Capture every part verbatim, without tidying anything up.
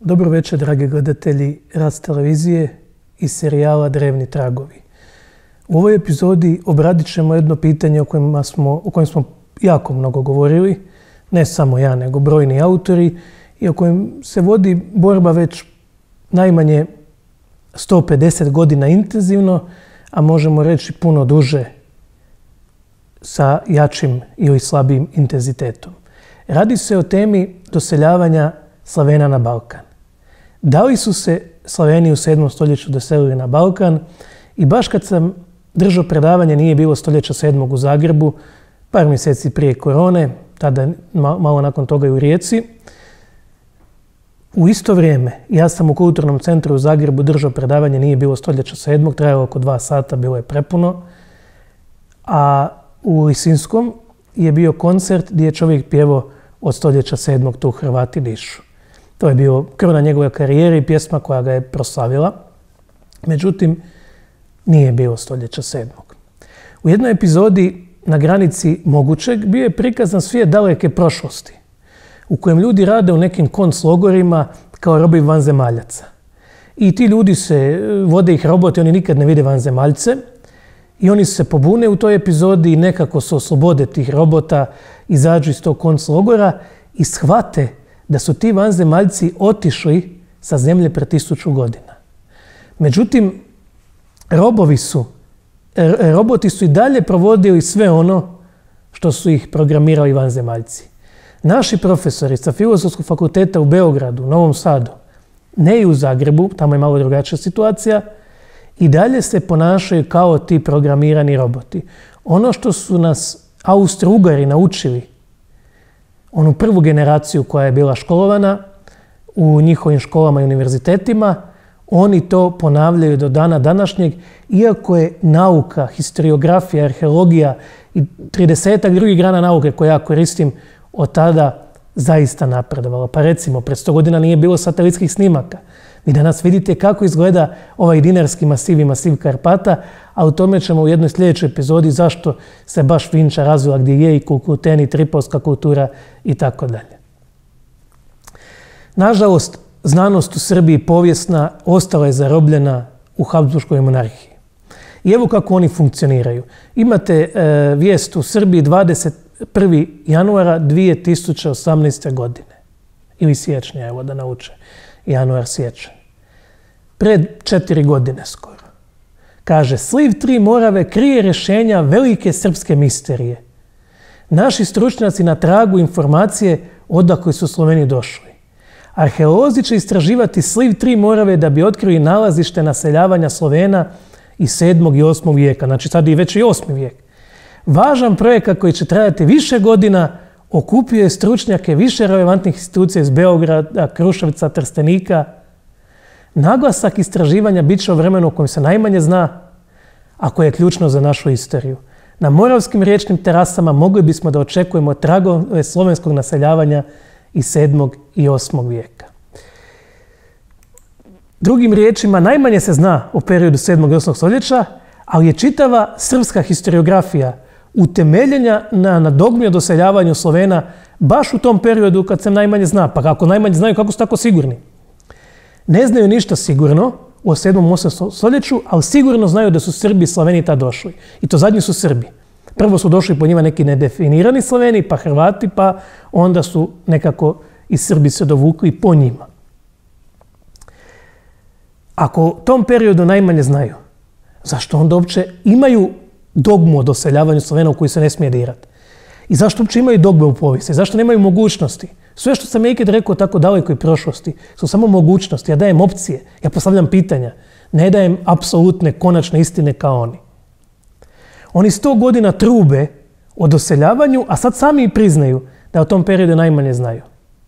Dobro večer, dragi gledatelji Raz televizije i serijala Drevni tragovi. U ovoj epizodi obradit ćemo jedno pitanje o kojem smo, o kojem smo jako mnogo govorili, ne samo ja, nego brojni autori, i o kojem se vodi borba već najmanje sto pedeset godina intenzivno, a možemo reći puno duže sa jačim ili slabijim intenzitetom. Radi se o temi doseljavanja Slavena na Balkan. Da li su se Slaveni u sedmom stoljeću doselili na Balkan? I baš kad sam držao predavanje, nije bilo stoljeća sedmog u Zagrebu, par mjeseci prije korone, tada malo nakon toga i u Rijeci. U isto vrijeme, ja sam u Kulturnom centru u Zagrebu držao predavanje, nije bilo stoljeća sedmog, trajalo oko dva sata, bilo je prepuno. A u Lisinskom je bio koncert gdje je čovjek pjevao od stoljeća sedmog Tu Hrvati dišu. To je bio kruna njegove karijere i pjesma koja ga je proslavila. Međutim, nije bilo stoljeća sedmog. U jednoj epizodi na granici mogućeg bio je prikazan svijet daleke prošlosti, u kojem ljudi rade u nekim konclogorima kao robovi vanzemaljaca. I ti ljudi se, vode ih roboti, oni nikad ne vide vanzemaljce, i oni se pobune u toj epizodi i nekako se oslobode tih robota, izađu iz tog konclogora i shvate da su ti vanzemaljci otišli sa zemlje pre tisuću godina. Međutim, robovi su, roboti su i dalje provodili sve ono što su ih programirali vanzemaljci. Naši profesori sa Filozofskog fakulteta u Beogradu, Novom Sadu, ne i u Zagrebu, tamo je malo drugačija situacija, i dalje se ponašaju kao ti programirani roboti. Ono što su nas Austro-Ugari naučili, onu prvu generaciju koja je bila školovana u njihovim školama i univerzitetima, oni to ponavljaju do dana današnjeg, iako je nauka, historiografija, arheologija i tridesetak drugih grana nauke koje ja koristim od tada zaista napredovala. Pa recimo, pred sto godina nije bilo satelitskih snimaka. Vi danas vidite kako izgleda ovaj dinarski masiv i masiv Karpata, a u tome ćemo u jednoj sljedećoj epizodi zašto se baš Vinča razvila gdje je i Kukulten i Tripolska kultura i tako dalje. Nažalost, znanost u Srbiji povijesna ostala je zarobljena u Habsburškoj monarhiji. I evo kako oni funkcioniraju. Imate e, vijest u Srbiji dvadeset prvog januara dvije tisuće osamnaeste. godine. Ili siječnja, evo da nauče. Januar, siječanj. Pred četiri godine skoro. Kaže, sliv tri Morave krije rješenja velike srpske misterije. Naši stručnjaci na tragu informacije odakle su Sloveni došli. Arheolozi će istraživati sliv tri Morave da bi otkrili nalazište naseljavanja Slovena iz sedmog i osmog vijeka. Znači sad i već i osmi vijek. Važan projekat koji će trajati više godina okupio je stručnjake više relevantnih institucija iz Beograda, Kruševca, Trstenika. Naglasak istraživanja bit će o vremenu o kojem se najmanje zna, a koje je ključno za našu istoriju. Na moravskim riječnim terasama mogli bismo da očekujemo tragove slovenskog naseljavanja iz sedmog i osmog vijeka. Drugim riječima, najmanje se zna o periodu sedmog i osmog stoljeća, ali je čitava srpska historiografija utemeljenja na, na dogmi o doseljavanju Slovena baš u tom periodu kad se najmanje zna. Pa kako najmanje znaju, kako su tako sigurni? Ne znaju ništa sigurno o sedmom i osmom stoljeću, ali sigurno znaju da su Srbi i Slaveni tad došli. I to zadnji su Srbi. Prvo su došli po njima neki nedefinirani Slaveni, pa Hrvati, pa onda su nekako i Srbi se dovukli po njima. Ako u tom periodu najmanje znaju, zašto onda uopće imaju dogmu o doseljavanju Slovena u koju se ne smije dirati? I zašto uopće imaju dogme u povijesti? Zašto nemaju mogućnosti? Sve što sam ikad rekao tako dalekoj prošlosti su samo mogućnosti. Ja dajem opcije, ja postavljam pitanja. Ne dajem apsolutne, konačne istine kao oni. Oni sto godina trube o doseljavanju, a sad sami i priznaju da o tom periodu najmanje znaju.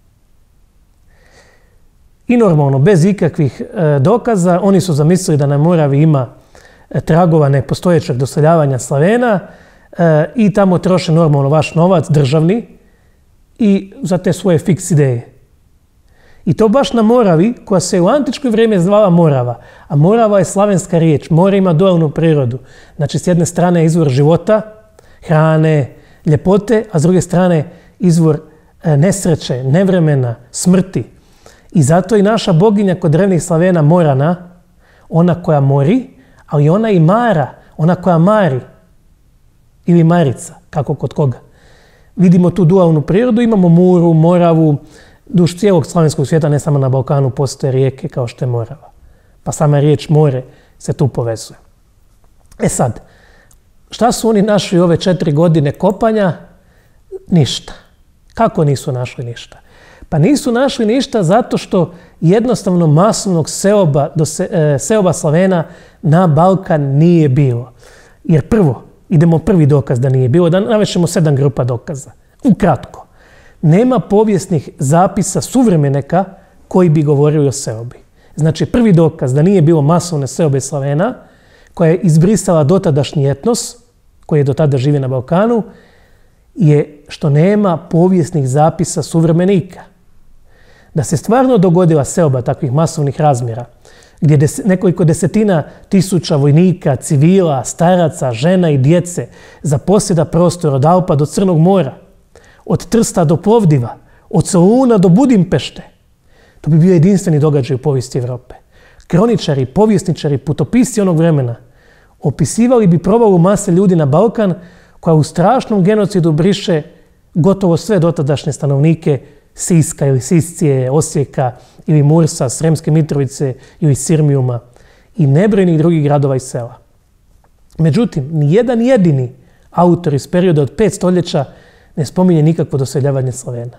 I normalno, bez ikakvih e, dokaza, oni su zamislili da na Moravi ima e, tragova nepostojećeg doseljavanja Slavena e, i tamo troše normalno vaš novac, državni, i za te svoje fiks ideje. I to baš na Moravi, koja se u antičko vrijeme zvala Morava. A Morava je slavenska riječ. More ima dualnu prirodu. Znači, s jedne strane je izvor života, hrane, ljepote, a s druge strane izvor nesreće, nevremena, smrti. I zato i naša boginja kod drevnih Slavena Morana, ona koja mori, ali ona i Mara, ona koja mari. Ili Marica, kako kod koga. Vidimo tu dualnu prirodu, imamo Muru, Moravu, duž cijelog slavenskog svijeta, ne samo na Balkanu, postoje rijeke kao što je Morava. Pa sama riječ more se tu povezuje. E sad, šta su oni našli ove četiri godine kopanja? Ništa. Kako nisu našli ništa? Pa nisu našli ništa zato što jednostavno masovnog seoba, do se, e, seoba Slavena na Balkan nije bilo. Jer prvo, idemo prvi dokaz da nije bilo, da navešemo sedam grupa dokaza. Ukratko, nema povijesnih zapisa suvremenika koji bi govorili o seobi. Znači, prvi dokaz da nije bilo masovne seobe Slavena, koja je izbrisala dotadašnji etnos, koji je do tada živio na Balkanu, je što nema povijesnih zapisa suvremenika. Da se stvarno dogodila seoba takvih masovnih razmjera, gdje des, nekoliko desetina tisuća vojnika, civila, staraca, žena i djece zaposjeda prostor od Alpa do Crnog mora, od Trsta do Plovdiva, od Soluna do Budimpešte. To bi bio jedinstveni događaj u povijesti Evrope. Kroničari, povjesničari, putopisci onog vremena opisivali bi provalu mase ljudi na Balkan koja u strašnom genocidu briše gotovo sve dotadašnje stanovnike Siska ili Siscije, Osijeka ili Mursa, Sremske Mitrovice ili Sirmijuma i nebrojnih drugih gradova i sela. Međutim, nijedan jedini autor iz perioda od pet stoljeća ne spominje nikakvo doseljavanje Slavena.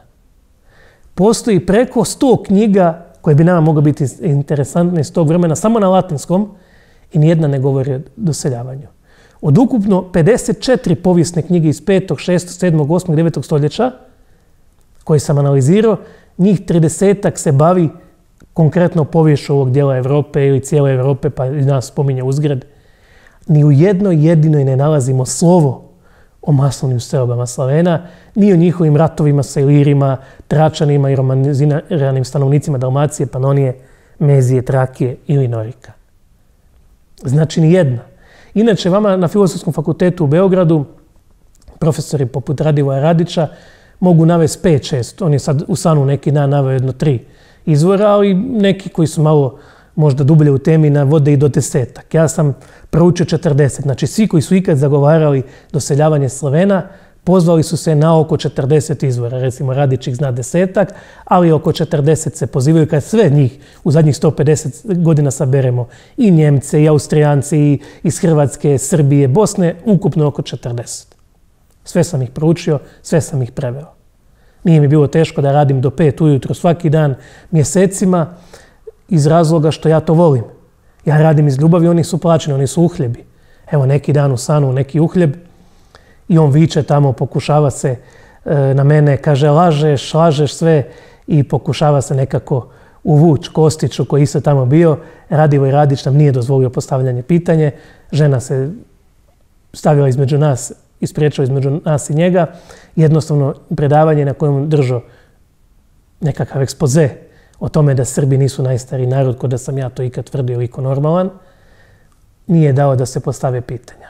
Postoji preko sto knjiga koje bi nama moglo biti interesantne iz tog vremena samo na latinskom i nijedna ne govori o doseljavanju. Od ukupno pedeset četiri povijesne knjige iz petog, šestog, sedmog, osmog, devetog stoljeća koje sam analizirao, njih tridesetak se bavi konkretno poviješću ovog dijela Evrope ili cijele Evrope, pa i nas spominje uzgred. Ni u jednoj jedinoj ne nalazimo slovo o masovnim seobama Slavena, ni o njihovim ratovima sa Ilirima, Tračanima i romaniziranim stanovnicima Dalmacije, Panonije, Mezije, Trakije ili Norika. Znači ni jedna. Inače, vama na Filozofskom fakultetu u Beogradu, profesori poput Radivoja Radića, mogu navesti pet, šest. On je sad u Sanu neki dan naveo jedno tri izvora, ali neki koji su malo možda dublje u temi navode i do desetak. Ja sam proučio četrdeset. Znači, svi koji su ikad zagovarali doseljavanje Slavena, pozvali su se na oko četrdeset izvora. Recimo, Radić ih zna desetak, ali oko četrdeset se pozivaju kad sve njih u zadnjih sto pedeset godina saberemo. I Njemce, i Austrijanci, i iz Hrvatske, Srbije, Bosne, ukupno oko četrdeset. Sve sam ih proučio, sve sam ih preveo. Nije mi bilo teško da radim do pet ujutro svaki dan mjesecima iz razloga što ja to volim. Ja radim iz ljubavi, oni su plaćeni, oni su uhljebi. Evo neki dan u Sanu, neki uhljeb i on viče tamo, pokušava se e, na mene, kaže lažeš, lažeš sve i pokušava se nekako uvuć Kostiću koji isto tamo bio. Radivoj Radić nam nije dozvolio postavljanje pitanje. Žena se stavila između nas, ispriječila između nas i njega. Jednostavno predavanje na kojem držao nekakav ekspoze o tome da Srbi nisu najstariji narod, kod da sam ja to ikad tvrdio ili ko normalan, nije dao da se postave pitanja.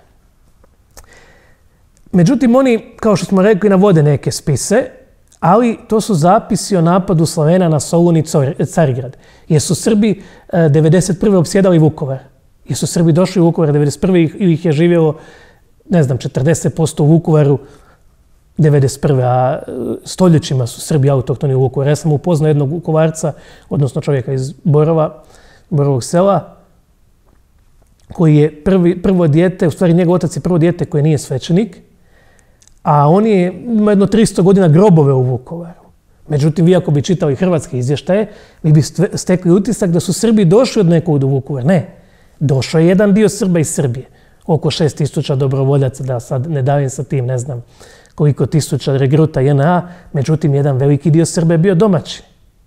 Međutim, oni, kao što smo rekli, navode neke spise, ali to su zapisi o napadu Slavena na Solun i Carigrad. Jer su Srbi devedeset prve opsjedali Vukovar. Jer su Srbi došli u Vukovar devedeset prve ili ih je živjelo, ne znam, četrdeset posto u Vukovaru devedeset prve. a stoljećima su Srbi autohtoni u Vukovaru. Ja sam upoznao jednog Vukovarca, odnosno čovjeka iz Borova, Borovog sela, koji je prvi, prvo dijete, u stvari njegov otac je prvo dijete koje nije svećenik, a on je ima jedno tristo godina grobove u Vukovaru. Međutim, vi ako bi čitali hrvatske izvještaje, vi bi stekli utisak da su Srbi došli od nekog do Vukovara. Ne, došao je jedan dio Srba iz Srbije. Oko šest tisuća dobrovoljaca, da sad ne davim sa tim, ne znam koliko tisuća regruta J N A, međutim, jedan veliki dio Srba je bio domaći.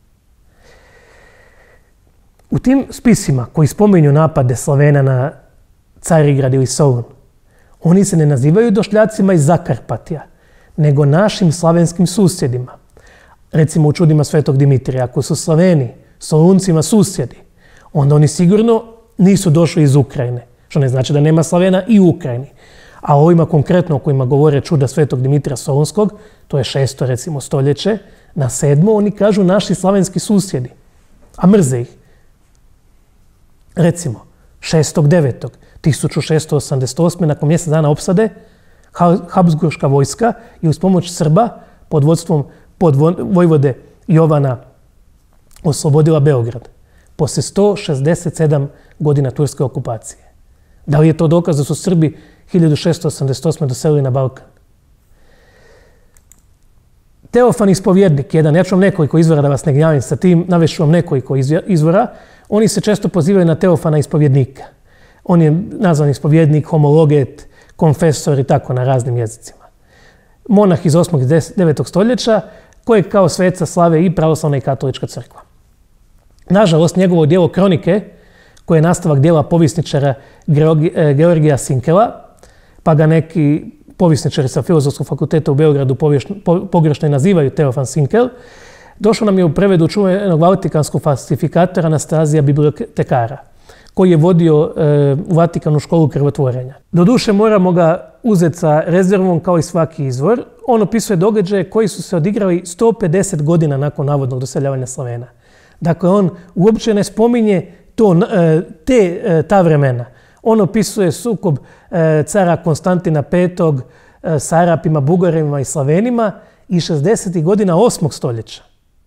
U tim spisima koji spominju napade Slavena na Carigrad ili Solun, oni se ne nazivaju došljacima iz Zakarpatija, nego našim slavenskim susjedima. Recimo u čudima Svetog Dimitrija, ako su Slaveni Soluncima susjedi, onda oni sigurno nisu došli iz Ukrajine, što ne znači da nema Slavena i u Ukrajini. A ovima konkretno o kojima govore čuda Svetog Dimitrija Solunskog, to je šesto recimo stoljeće, na sedmo oni kažu naši slavenski susjedi. a mrze ih. Recimo, šestog devetog tisuću šesto osamdeset osme nakon mjesec dana opsade, Habsburška vojska je uz pomoć Srba pod vodstvom podvojvode Jovana oslobodila Beograd poslije sto šezdeset sedam godina turske okupacije. Da li je to dokaz da su Srbi hiljadu šesto osamdeset osme doselili na Balkan? Teofan ispovjednik, jedan, ja ću vam nekoliko izvora da vas ne gnjavim sa tim, navešću vam nekoliko izvora, oni se često pozivaju na Teofana ispovjednika. On je nazvan ispovjednik, homologet, konfesor i tako na raznim jezicima. Monah iz osmog i devetog stoljeća, kojeg kao sveca slave i pravoslavna i katolička crkva. Nažalost, njegovo djelo Kronike, koje je nastavak djela povjesničara Georgija Sinkela, pa ga neki povjesničari sa Filozofskog fakulteta u Beogradu pogrešno nazivaju Teofan Sinkel, došao nam je u prevedu čuvenog vatikanskog falsifikatora Anastazija bibliotekara, koji je vodio e, u Vatikanu školu krvotvorenja. Doduše, moramo ga uzeti sa rezervom kao i svaki izvor. On opisuje događaje koji su se odigrali sto pedeset godina nakon navodnog doseljavanja Slavena. Dakle, on uopće ne spominje to, e, te, e, ta vremena. On opisuje sukob e, cara Konstantina petog e, s Arapima, Bugarima i Slavenima i šezdesetih godina osmog stoljeća.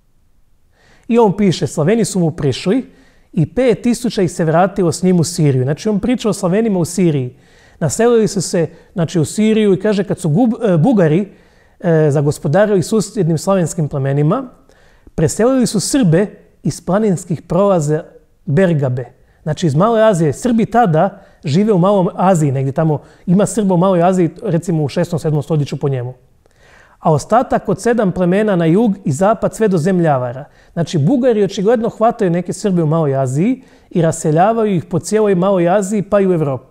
I on piše, Slaveni su mu prišli i pet tisuća ih se vratilo s njim u Siriju. Znači, on priča o Slavenima u Siriji. Naselili su se, znači, u Siriju i kaže kad su gub, e, Bugari e, zagospodarili susjednim slavenskim plemenima, preselili su Srbe iz planinskih prolaza Bergabe. Znači, iz Male Azije. Srbi tada žive u Malom Aziji, negdje tamo. Ima Srba u Maloj Aziji, recimo u šestom sedmom stoljeću po njemu. A ostatak od sedam plemena na jug i zapad sve do Zemljavara. Znači, Bugari očigledno hvataju neke Srbe u Maloj Aziji i raseljavaju ih po cijeloj Maloj Aziji pa i u Europi.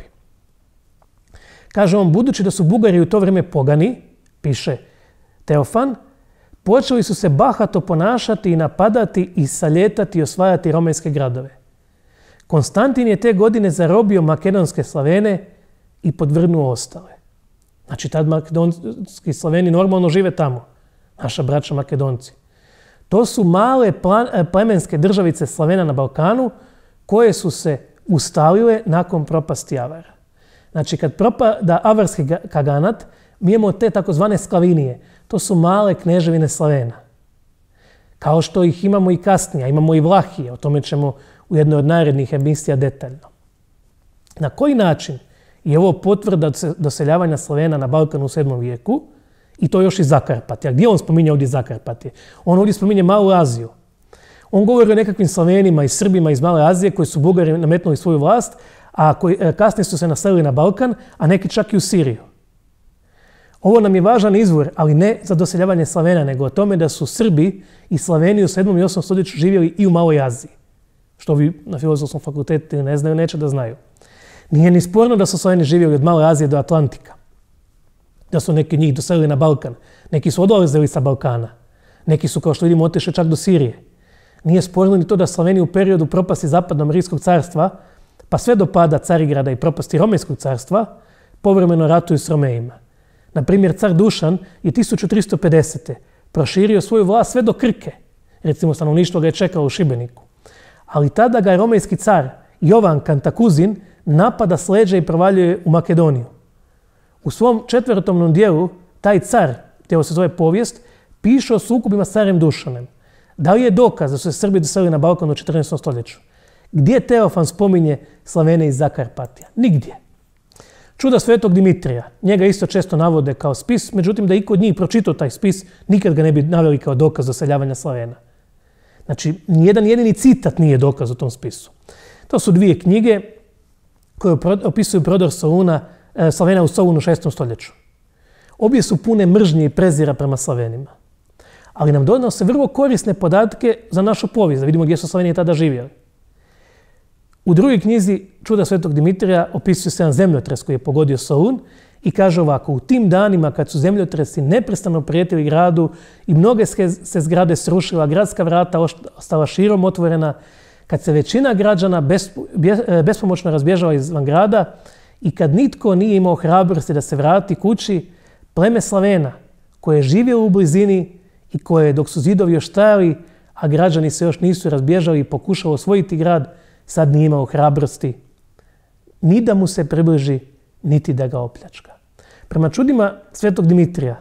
Kaže on, budući da su Bugari u to vrijeme pogani, piše Teofan, počeli su se bahato ponašati i napadati i saljetati i osvajati romanske gradove. Konstantin je te godine zarobio makedonske Slavene i podvrnuo ostale. Znači, tad makedonski Slaveni normalno žive tamo. Naša braća Makedonci. To su male plemenske državice Slavena na Balkanu koje su se ustalile nakon propasti Avara. Znači, kad propada Avarski kaganat, mi imamo te takozvane Sklavinije. To su male kneževine Slavena. Kao što ih imamo i kasnije. Imamo i Vlahije. O tome ćemo u jednoj od narednih emisija detaljno. Na koji način je ovo potvrda doseljavanja Slavena na Balkanu u sedmom vijeku i to još i Zakarpatija? Gdje on spominje ovdje Zakarpatije? On ovdje spominje Malu Aziju. On govori o nekakvim Slavenima i Srbima iz Male Azije koji su Bugari nametnuli svoju vlast, a koji kasnije su se naselili na Balkan, a neki čak i u Siriju. Ovo nam je važan izvor, ali ne za doseljavanje Slavena, nego o tome da su Srbi i Slaveni u sedmom i osmom stoljeću živjeli i u Maloj Aziji. Što vi na Filozofskom fakultetu ne znaju, neće da znaju. Nije ni sporno da su Slaveni živjeli od Male Azije do Atlantika. Da su neki njih doselili na Balkan. Neki su odlazili sa Balkana. Neki su, kao što vidimo, otišli čak do Sirije. Nije sporno ni to da Slaveni u periodu propasti Zapadnog Rimskog carstva, pa sve do pada Carigrada i propasti Romejskog carstva, povremeno ratuju s Romejima. Na primjer, car Dušan je tisuću tristo pedesete proširio svoju vlast sve do Krke. Recimo, stanovništvo ga je čekalo u Šibeniku. Ali tada ga je romejski car Jovan Kantakuzin napada s leđa i provaljuje u Makedoniju. U svom četvrtomnom dijelu taj car, tijelo se zove Povijest, piše o sukobima s carem Dušanem. Da li je dokaz da su se Srbi doselili na Balkanu u četrnaestom stoljeću? Gdje Teofan spominje Slavene iz Zakarpatija? Nigdje. Čuda svetog Dimitrija. Njega isto često navode kao spis, međutim da i kod njih pročitao taj spis, nikad ga ne bi naveli kao dokaz doseljavanja Slavena. Znači, nijedan jedini citat nije dokaz u tom spisu. To su dvije knjige koje opisuju prodor Soluna, Slavena u Solunu u šestom stoljeću. Obje su pune mržnje i prezira prema Slavenima. Ali nam donose vrlo korisne podatke za našu povijest, da vidimo gdje su Slaveni tada živjeli. U drugoj knjizi Čuda svetog Dimitrija opisuje se jedan zemljotres koji je pogodio Solun i kaže ovako: u tim danima kad su zemljotresi neprestano prijetili gradu i mnoge se zgrade srušila, gradska vrata ostala širom otvorena, kad se većina građana bespomoćno razbježala izvan grada i kad nitko nije imao hrabrosti da se vrati kući, pleme Slavena koje je živjelo u blizini i koje, dok su zidovi još stajali, a građani se još nisu razbježali i pokušao osvojiti grad, sad nije imao hrabrosti ni da mu se približi, niti da ga opljačka. Prema čudima svetog Dimitrija,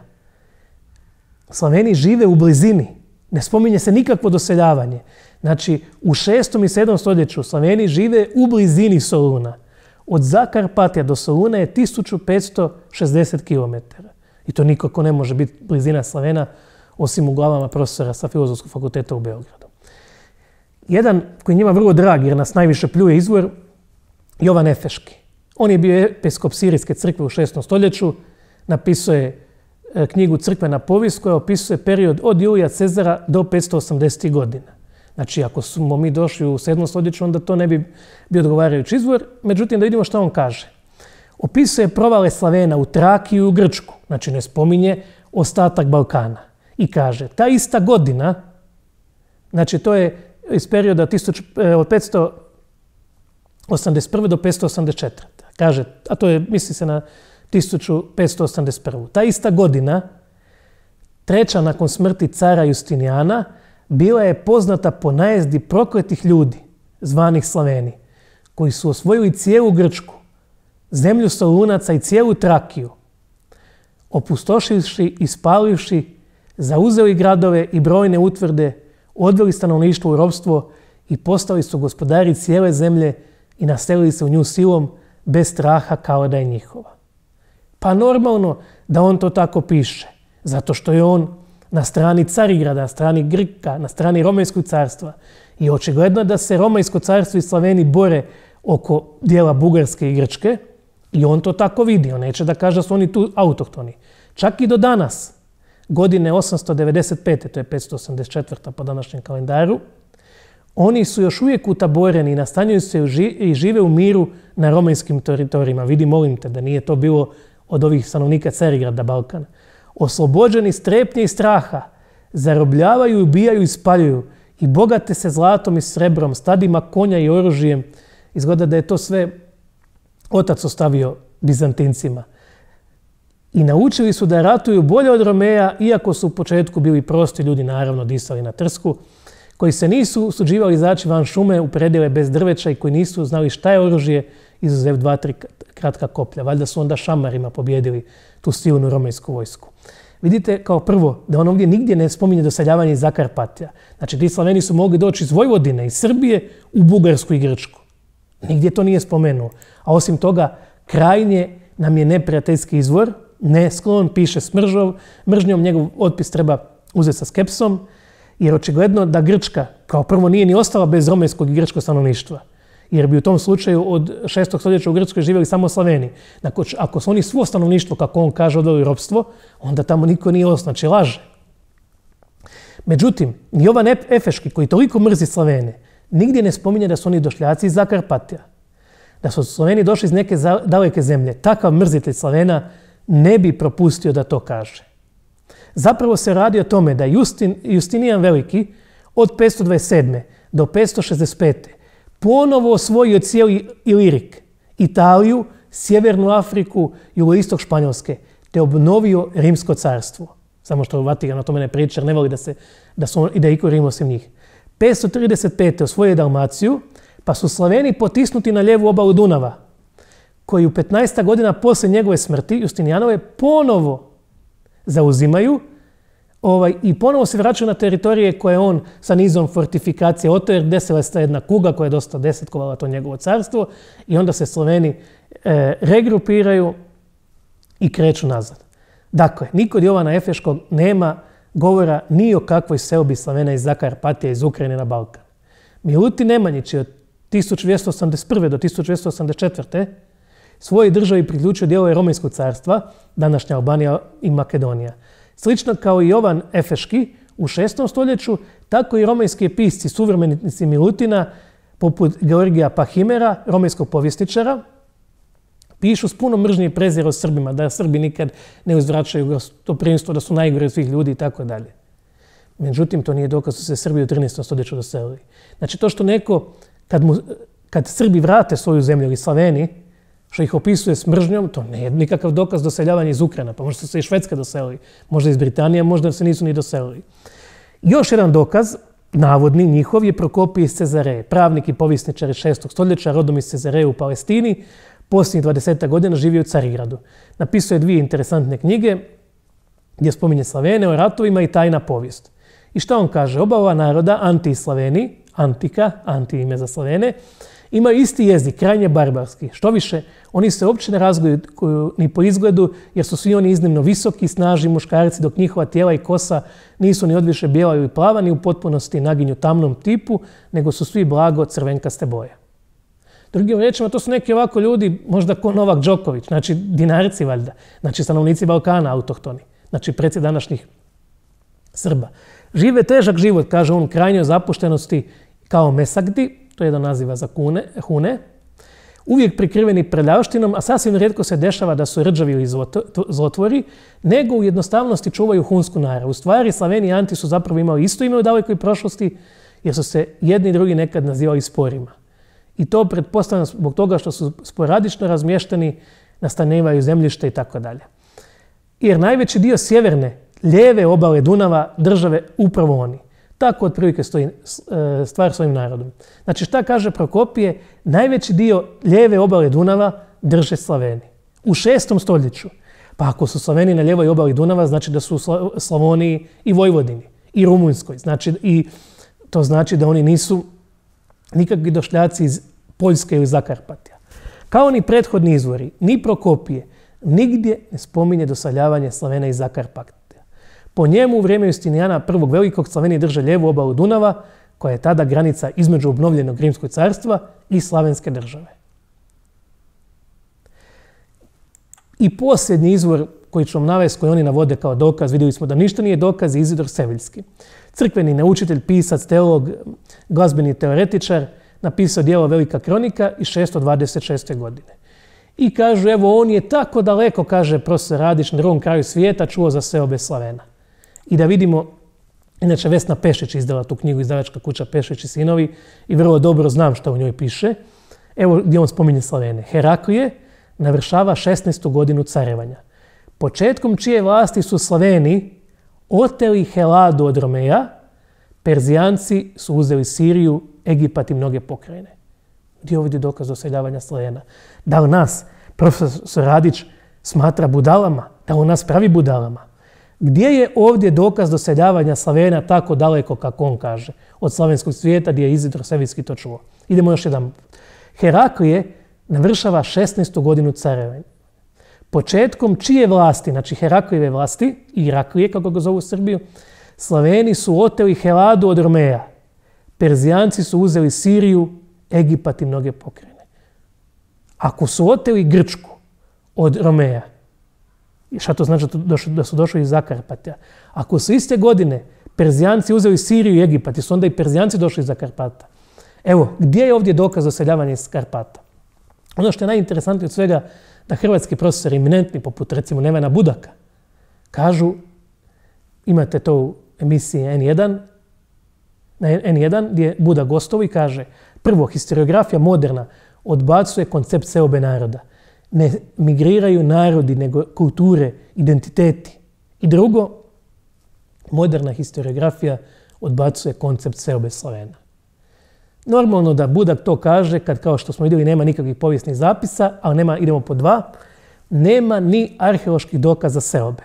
Slaveni žive u blizini, ne spominje se nikakvo doseljavanje. Znači, u šestom i sedmom stoljeću Slaveni žive u blizini Soluna. Od Zakarpatja do Soluna je tisuću petsto šezdeset kilometara. I to nikako ne može biti blizina Slavena, osim u glavama profesora sa Filozofskog fakulteta u Beogradu. Jedan koji je njima vrlo drag, jer nas najviše pljuje izvor, Jovan Efeški. On je bio episkop Sirijske crkve u šestom stoljeću, napisao je knjigu Crkvena povijest koja opisuje period od Julija Cezara do petsto osamdesetih godina. Znači, ako smo mi došli u sedmom stoljeću, onda to ne bi bio odgovarajući izvor. Međutim, da vidimo što on kaže. Opisuje provale Slavena u Trakiju i u Grčku. Znači, ne spominje ostatak Balkana. I kaže, ta ista godina, znači to je iz perioda od petsto osamdeset prve do petsto osamdeset četvrte Kaže, a to je, misli se na tisuću petsto osamdeset prvu Ta ista godina, treća nakon smrti cara Justinijana, bila je poznata po najezdi prokletih ljudi, zvanih Slaveni, koji su osvojili cijelu Grčku, zemlju Solunaca i cijelu Trakiju, opustošivši i spalivši, zauzeli gradove i brojne utvrde, odveli stanovništvo u ropstvo i postali su gospodari cijele zemlje i naselili se u nju silom, bez straha kao da je njihova. Pa normalno da on to tako piše, zato što je on na strani Carigrada, na strani Grka, na strani Romejskog carstva. I očigledno da se Romejsko carstvo i Slaveni bore oko dijela Bugarske i Grčke i on to tako vidi. On neće da kaže da su oni tu autohtoni. Čak i do danas, godine osamsto devedeset pete to je petsto osamdeset četvrta po današnjem kalendaru, oni su još uvijek utaboreni i nastanjuju se i žive u miru na romejskim teritorijima. Vidi, molim te, da nije to bilo od ovih stanovnika Carigrada, Balkana. Oslobođeni strepnje i straha, zarobljavaju, ubijaju i spaljuju i bogate se zlatom i srebrom, stadima konja i oružjem. Izgleda da je to sve otac ostavio Bizantincima. I naučili su da ratuju bolje od Romeja, iako su u početku bili prosti ljudi, naravno disali na trsku, koji se nisu usuđivali izaći van šume u predjele bez drveća i koji nisu znali šta je oružje, izuzev dva, tri kratka koplja. Valjda su onda šamarima pobjedili tu silnu romejsku vojsku. Vidite, kao prvo, da on ovdje nigdje ne spominje doseljavanje iz Zakarpatja. Znači, ti Slaveni su mogli doći iz Vojvodine, iz Srbije, u Bugarsku i Grčku. Nigdje to nije spomenuo. A osim toga, krajnje nam je neprijateljski izvor, ne sklon, piše s mržnjom, njegov otpis treba uzeti sa skepsom, jer očigledno da Grčka, kao prvo, nije ni ostala bez romejskog i grčkog stanovništva. Jer bi u tom slučaju od šestog stoljeća u Grčkoj živjeli samo Slaveni. Dakle, ako su oni svo stanovništvo, kako on kaže, odveli ropstvo, onda tamo niko nije ostao, znači laže. Međutim, Jovan Efeški, koji toliko mrzi Slavene, nigdje ne spominje da su oni došljaci iz Zakarpatja. Da su Slaveni došli iz neke daleke zemlje. Takav mrzitelj Slavena ne bi propustio da to kaže. Zapravo se radi o tome da Justin, Justinijan Veliki od petsto dvadeset sedme do petsto šezdeset pete ponovo osvojio cijeli Ilirik, Italiju, Sjevernu Afriku, jugoistok Španjolske, te obnovio Rimsko carstvo. Samo što Vatikan o tome ne priča, jer ne voli da se da su i da iko Rim osim njih. petsto trideset pete osvojio Dalmaciju, pa su Slaveni potisnuti na lijevu obalu Dunava, koji u petnaest godina poslije njegove smrti, Justinijanove, ponovo zauzimaju ovaj, i ponovo se vraćaju na teritorije koje on sa nizom fortifikacije oteo, jer desila se jedna kuga koja je dosta desetkovala to njegovo carstvo i onda se Slaveni e, regrupiraju i kreću nazad. Dakle, ni kod Jovana Efeškog nema govora ni o kakvoj seobi Slavena iz Zakarpatija, iz Ukrajine na Balkan. Milutin Nemanjić je od tisuću dvjesto osamdeset prve do tisuću dvjesto osamdeset četvrte svojoj državi priključio dijelove Romejskog carstva, današnja Albanija i Makedonija. Slično kao i Jovan Efeški u šestom stoljeću, tako i romejski pisci, suvremenici Milutina, poput Georgija Pahimera, romejskog povjesničara, pišu s puno mržnje i prezira o Srbima, da Srbi nikad ne uzvraćaju gostoprimstvo, da su najgori od svih ljudi i tako dalje. Međutim, to nije dokaz da su se Srbi u trinaestom stoljeću doselili. Znači, to što neko, kad, mu, kad Srbi vrate svoju zemlju ili Slaveni, što ih opisuje s mržnjom, to nije nikakav dokaz doseljavanja iz Ukrajine. Pa možda su se i Švedska doselili, možda iz Britanije, možda se nisu ni doselili. Još jedan dokaz navodni njihov je Prokopije iz Cezareje, pravnik i povjesničar iz šestog stoljeća, rodom iz Cezareje u Palestini, posljednjih dvadesetak godina živio u Carigradu. Napisao je dvije interesantne knjige gdje spominje Slavene o ratovima i tajna povijest. I šta on kaže? Oba ova naroda, Anti i Slaveni, Antika, Anti ime za Slavene, imaju isti jezik, krajnje barbarski. Što više, oni se uopće ne razlikuju ni po izgledu, jer su svi oni iznimno visoki, snažni muškarci, dok njihova tijela i kosa nisu ni odviše bijela ili plava, ni u potpunosti naginju tamnom tipu, nego su svi blago crvenkaste boje. Drugim riječima, to su neki ovako ljudi, možda ko Novak Đoković, znači dinarci valjda, znači stanovnici Balkana, autohtoni, znači preci današnjih Srba. Žive težak život, kaže on, krajnjoj zapuštenosti kao mesagdi, to je jedan naziva za kune, hune, uvijek prikriveni prljavštinom, a sasvim rijetko se dešava da su rđavi ili zlotvori, nego u jednostavnosti čuvaju hunsku narav. U stvari, Slaveni i Anti su zapravo imali isto ime u dalekoj prošlosti, jer su se jedni i drugi nekad nazivali sporima. I to pretpostavljam zbog toga što su sporadično razmješteni, nastanjivaju zemljište i tako dalje. Jer najveći dio sjeverne, lijeve obale Dunava države upravo oni. Tako otprilike stoji stvar s ovim narodom. Znači šta kaže Prokopije? Najveći dio lijeve obale Dunava drže Slaveni. U šestom stoljeću. Pa ako su Slaveni na lijevoj obali Dunava, znači da su u Slavoniji i Vojvodini i Rumunjskoj. Znači, i to znači da oni nisu nikakvi došljaci iz Poljske ili Zakarpatja. Kao ni prethodni izvori, ni Prokopije, nigdje ne spominje doseljavanje Slavena iz Zakarpatja. Po njemu u vrijeme Justinijana prvog velikog Slaveni drže lijevu obalu Dunava, koja je tada granica između obnovljenog Rimskog carstva i slavenske države. I posljednji izvor koji ću vam navesti, koji oni navode kao dokaz, vidjeli smo da ništa nije dokaz, je Izidor Seviljski. Crkveni naučitelj, pisac, teolog, glazbeni teoretičar, napisao djelo Velika kronika iz šesto dvadeset šeste. godine. I kažu, evo, on je tako daleko, kaže profesor Radić, na drugom kraju svijeta čuo za seobe Slavena. I da vidimo, inače Vesna Pešić izdala tu knjigu, izdavačka kuća Pešić i sinovi, i vrlo dobro znam što u njoj piše. Evo gdje on spominje Slavene. Heraklije navršava šesnaestu godinu carevanja. Početkom čije vlasti su Slaveni oteli Heladu od Romeja, Perzijanci su uzeli Siriju, Egipat i mnoge pokrajine. Gdje je ovdje dokaz doseljavanja Slavena? Da li nas profesor Radić smatra budalama? Da li on nas pravi budalama? Gdje je ovdje dokaz doseljavanja Slavena tako daleko, kako on kaže, od slavenskog svijeta, gdje je Izidor Seviljski to čuo? Idemo još jedan. Heraklije navršava šesnaestu godinu carevanja. Početkom čije vlasti, znači Heraklijeve vlasti, Iraklije, kako ga zovu u Srbiju, Slaveni su oteli Heladu od Romeja. Perzijanci su uzeli Siriju, Egipat i mnoge pokrajine. Ako su oteli Grčku od Romeja, šta to znači da su došli iz Zakarpatja? Ako su iste godine Perzijanci uzeli Siriju i Egipat, su onda i Perzijanci došli iz Zakarpata. Evo, gdje je ovdje dokaz doseljavanja iz Karpata? Ono što je najinteresantnije od svega, da hrvatski profesori eminentni, poput recimo Nevena Budaka, kažu, imate to u emisiji en jedan, na en jedan gdje Buda gostovo i kaže, prvo, historiografija moderna odbacuje koncept seobe naroda. Ne migriraju narodi, nego kulture, identiteti. I drugo, moderna historiografija odbacuje koncept seobe Slavena. Normalno da Budak to kaže kad, kao što smo vidjeli, nema nikakvih povijesnih zapisa, ali nema, idemo po dva, nema ni arheoloških dokaza seobe.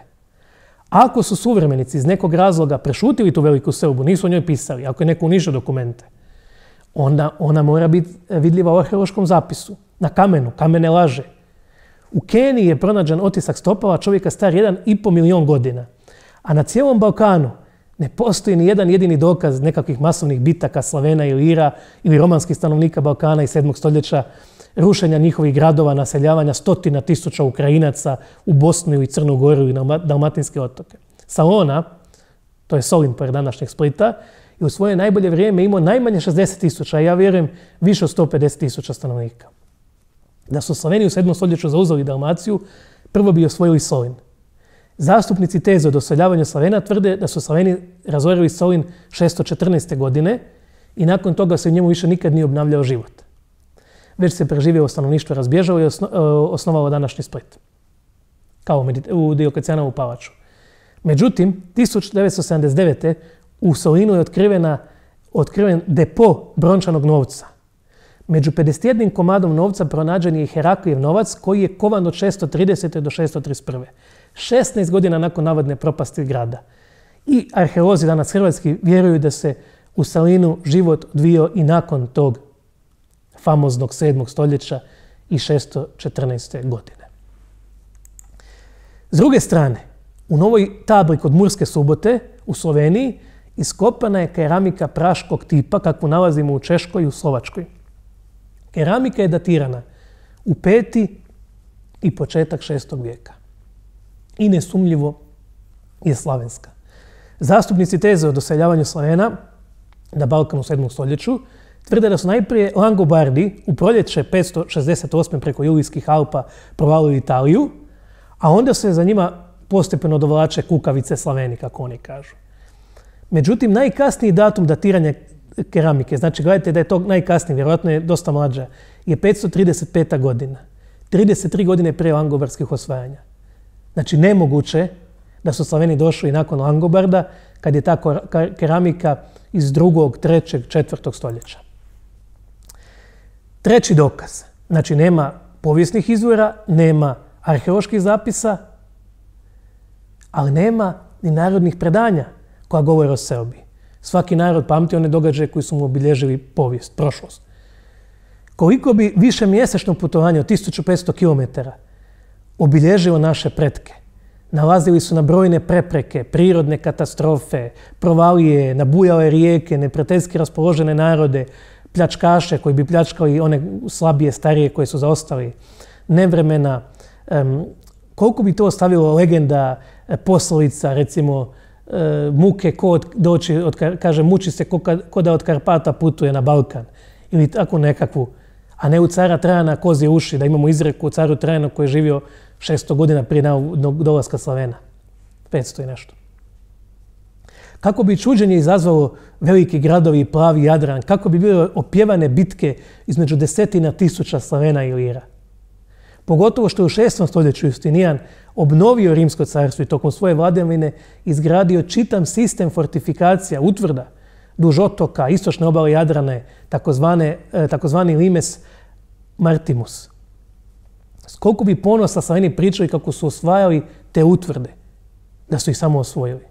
Ako su suvremenici iz nekog razloga prešutili tu veliku seobu, nisu o njoj pisali, ako je neko uništio dokumente, onda ona mora biti vidljiva u arheološkom zapisu, na kamenu, kamen ne laže. U Keniji je pronađen otisak stopala čovjeka star jedan i pol milion godina, a na cijelom Balkanu ne postoji ni jedan jedini dokaz nekakvih masovnih bitaka Slavena ili Ira ili romanskih stanovnika Balkana iz sedmog stoljeća, rušenja njihovih gradova, naseljavanja stotina tisuća Ukrajinaca u Bosnu ili Crnu Goru ili na Dalmatinske otoke. Salona, to je Solin pored današnjeg Splita, i u svoje najbolje vrijeme imao najmanje šezdeset tisuća, a ja vjerujem više od sto pedeset tisuća stanovnika. Da su Slaveni u sedmom stoljeću zauzeli Dalmaciju, prvo bi osvojili Solin. Zastupnici teze o doseljavanju Slavena tvrde da su Slaveni razorili Solin šesto četrnaeste. godine i nakon toga se u njemu više nikad nije obnavljao život. Već se preživjelo stanovništvo razbježalo i osnovalo današnji Split, kao u Dioklecianovu palaču. Međutim, tisuću devetsto sedamdeset devete. u Solinu je otkrivena otkriven depo brončanog novca. Među pedeset jednim komadom novca pronađen je i Heraklijev novac koji je kovan od šesto tridesete do šesto trideset prve. šesnaest godina nakon navodne propasti grada. I arheolozi danas hrvatski vjeruju da se u Salinu život odvijao i nakon tog famoznog sedmog stoljeća i šesto četrnaeste. godine. S druge strane, u Novoj Tabli kod Murske Subote u Sloveniji iskopana je keramika praškog tipa kakvu nalazimo u Češkoj i u Slovačkoj. Keramika je datirana u peti i početak šestog vijeka. I nesumnjivo je slavenska. Zastupnici teze o doseljavanju Slavena na Balkanu u sedmom stoljeću tvrde da su najprije Langobardi u proljeće petsto šezdeset osme preko Julijskih Alpa provalili Italiju, a onda se za njima postepeno dovlače kukavice Slaveni, kako oni kažu. Međutim, najkasniji datum datiranja keramike, znači gledajte da je to najkasniji, vjerojatno je dosta mlađa, je petsto trideset peta. godina. trideset tri godine prije langobardskih osvajanja. Znači nemoguće da su Slaveni došli nakon Langobarda, kad je ta keramika iz drugog, trećeg, četvrtog stoljeća. Treći dokaz. Znači nema povijesnih izvora, nema arheoloških zapisa, ali nema ni narodnih predanja koja govore o seobi. Svaki narod pamti one događaje koji su mu obilježili povijest, prošlost. Koliko bi više mjesečno putovanje od tisuću petsto kilometara obilježilo naše pretke, nalazili su na brojne prepreke, prirodne katastrofe, provalije, nabujale rijeke, neprijateljski raspoložene narode, pljačkaše koji bi pljačkali one slabije, starije koje su zaostali, nevremena. Um, koliko bi to ostavilo legenda, poslovica, recimo, e, muke ko od, doći, od, kaže, muči se ko, ko da od Karpata putuje na Balkan. Ili tako nekakvu, a ne u cara Trajana kozje uši, da imamo izreku u caru Trajanu koji je živio šesto godina prije dolaska Slavena. petsto i nešto. Kako bi čuđenje izazvalo veliki gradovi i plavi Jadran, kako bi bile opjevane bitke između desetina tisuća Slavena i Ilira. Pogotovo što je u šestom stoljeću Justinijan obnovio Rimsko carstvo i tokom svoje vladavine izgradio čitav sistem fortifikacija, utvrda, duž otoka, istočne obale Jadrane, takozvane, takozvani limes martimus. S koliko bi ponosa Slaveni pričali kako su osvajali te utvrde, da su ih samo osvojili.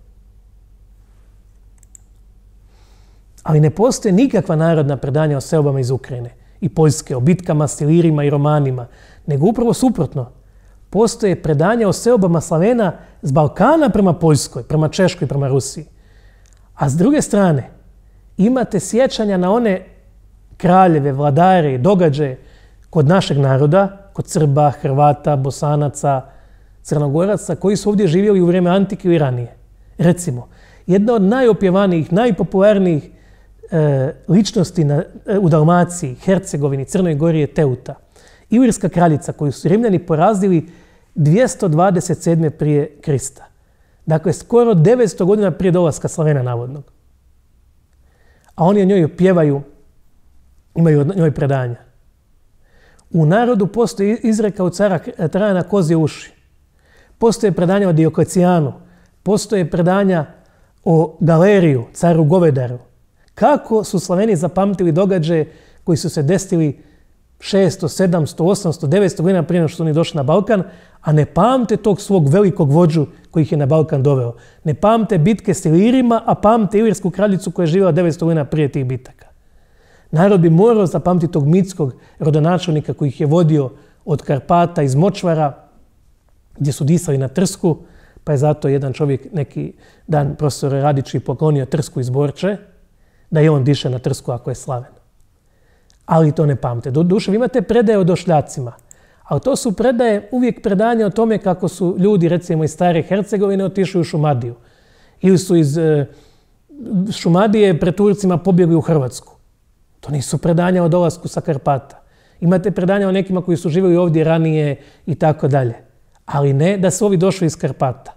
Ali ne postoje nikakva narodna predanja o seobama iz Ukrajine i Poljske, o bitkama s Ilirima i Romanima, nego upravo suprotno. Postoje predanja o seobama Slavena s Balkana prema Poljskoj, prema Češkoj, prema Rusiji. A s druge strane, imate sjećanja na one kraljeve, vladare, događaje kod našeg naroda, kod Srba, Hrvata, Bosanaca, Crnogoraca, koji su ovdje živjeli u vrijeme antike ili ranije. Recimo, jedna od najopjevanijih, najpopularnijih e, ličnosti na, e, u Dalmaciji, Hercegovini, Crnoj Gori je Teuta. Ilirska kraljica koju su Rimljani porazili dvjesto dvadeset sedme prije Krista. Dakle, skoro devetsto godina prije dolaska Slavena navodnog. A oni o njoj pjevaju, imaju od njoj predanja. U narodu postoji izreka od cara Trajana kozje uši. Postoje predanja o Dioklecijanu. Postoje predanja o Galeriju, caru Govedaru. Kako su Slaveni zapamtili događaje koji su se desili šesto, sedamsto, osamsto, devetsto godina prije nego što su oni došli na Balkan, a ne pamte tog svog velikog vođu koji ih je na Balkan doveo. Ne pamte bitke s Ilirima, a pamte ilirsku kraljicu koja je živjela devetsto godina prije tih bitaka. Narod bi morao zapamtiti tog mitskog rodonačelnika koji ih je vodio od Karpata iz Močvara, gdje su disali na trsku, pa je zato jedan čovjek neki dan profesor Radići poklonio trsku iz Borče, da je on diše na trsku ako je slaven. Ali to ne pamte. Do duše, vi imate predaje o došljacima, ali to su predaje, uvijek predanje o tome kako su ljudi, recimo iz stare Hercegovine, otišli u Šumadiju. Ili su iz e, Šumadije pred Turcima pobjegli u Hrvatsku. To nisu predanja o dolasku sa Karpata. Imate predanja o nekima koji su živjeli ovdje ranije i tako dalje. Ali ne da su ovi došli iz Karpata.